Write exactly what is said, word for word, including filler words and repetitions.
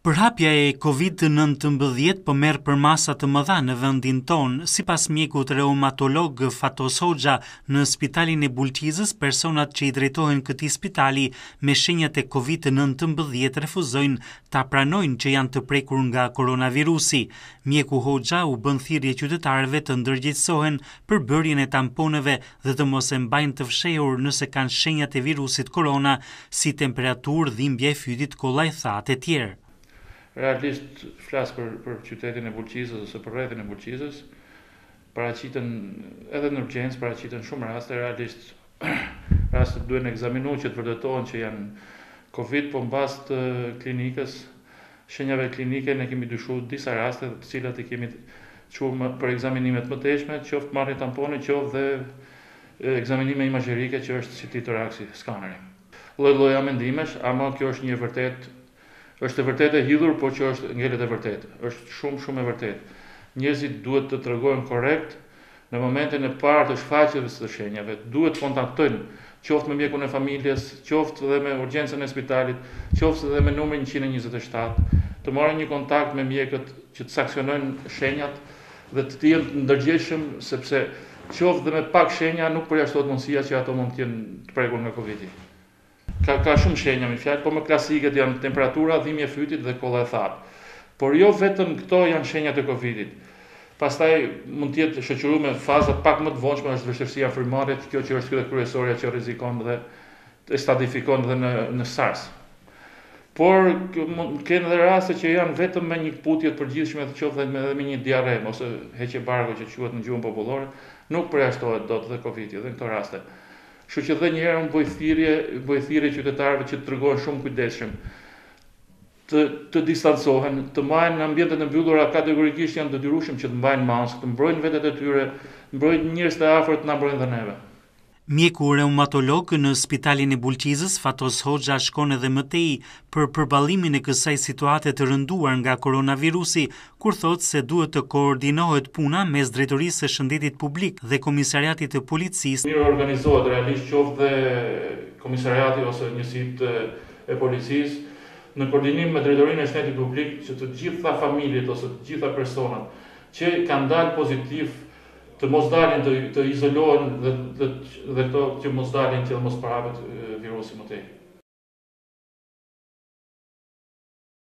Përhapja e kovid nëntëmbëdhjetë po merr për masa të mëdha në vendin tonë. Sipas mjekut reumatolog Fatos Hoxha, në Spitalin e Bulqizës, personat që i drejtohen këtij spitali me shenjat e kovid nëntëmbëdhjetë refuzojnë ta pranojnë që janë të prekur nga koronavirusi. Mjeku Hoxha u bën thirrje qytetarëve të ndërgjegjësohen për bërjen e tamponeve dhe të mos e mbajnë të fshehur nëse kanë shenjat e virusit korona, si temperaturë, dhimbje e fytyt, kolla e thatë e tjerë. Realisht flas për, për qytetin e Bulqizës ose për rrethin e Bulqizës, paraqiten edhe në urgjencë, paraqiten shumë raste, realisht rastet duhen ekzaminuar që të vërtetohen që janë Covid, po mbas të klinikës, shenjave klinike ne kemi dyshuar disa raste të cilat i kemi çuar për ekzaminime të mëtejshme, qoftë marrje tamponi, qoftë dhe ekzaminime imazherike që është si titoraksi, skaneri. Lloj-lloja mendimesh, ama kjo është një vërtet është e vërtetë e hidhur, por që është ngelet e vërtetë. Është shumë shumë e vërtetë. Njerëzit duhet të tregojnë korrekt në momentin e parë të shfaqjes së shenjave. Duhet të kontaktojnë qoftë me mjekun e familjes, qoftë edhe me urgjencën e spitalit, qoftë edhe me numrin njëzet e njëzet e shtatë, të marrin një kontakt me mjekët që të saksionojnë shenjat dhe të jenë të ndërgjegjshëm, sepse qoftë dhe me pak shenja nuk përjashtohet mundësia që ato mund të jenë të prekur nga Covidi. Ka, ka shumë shenja me fjalë, por më klasiket janë temperatura, dhimbje e fytyt dhe kolla e thatë. Por jo vetëm këto janë shenjat e Covidit. Pastaj mund të jetë shoqëruar me faza pak më të vonshme, është vështirësia frymëmarrjet, kjo që është kjo kryesorja që rrezikon dhe e stadifikon dhe në, në SARS. Por kanë edhe raste që janë vetëm me një kputje të përgjithshme, të qoftë edhe me një diarre ose heqje bargo që quhet në gjuhën popullore, nuk përjashtohet dot dhe Covidi dhe në këto raste. Kështu që edhe një herë unë bëj thirrje, bëj thirrje qytetarëve që të tregojnë shumë kujdesshëm, të të distancohen, të mbajnë në ambientet e mbyllura, kategorikisht janë detyrueshëm që të mbajnë maskë, të mbrojnë vetet e tyre, mbrojnë njerëz të afërt, na mbrojnë dhe neve. Mjeku reumatolog në Spitalin e Bulqizës, Fatos Hoxha, shkon edhe më tej për përballimin e kësaj situate të rënduar nga koronavirusi, kur thotë se duhet të koordinohet puna mes Drejtorisë së Shëndetit Publik dhe Komisariatit të Policisë. Mirë organizohet realisht qoftë dhe Komisariati ose njësitë e policisë në koordinim me Drejtorinë e Shëndetit Publik, që të gjitha familjet ose të gjitha personat që kanë dalë pozitiv të mos dalin, të, të izolohen dhe, dhe, dhe to që mos dalin që mos përhapet virusi më tej.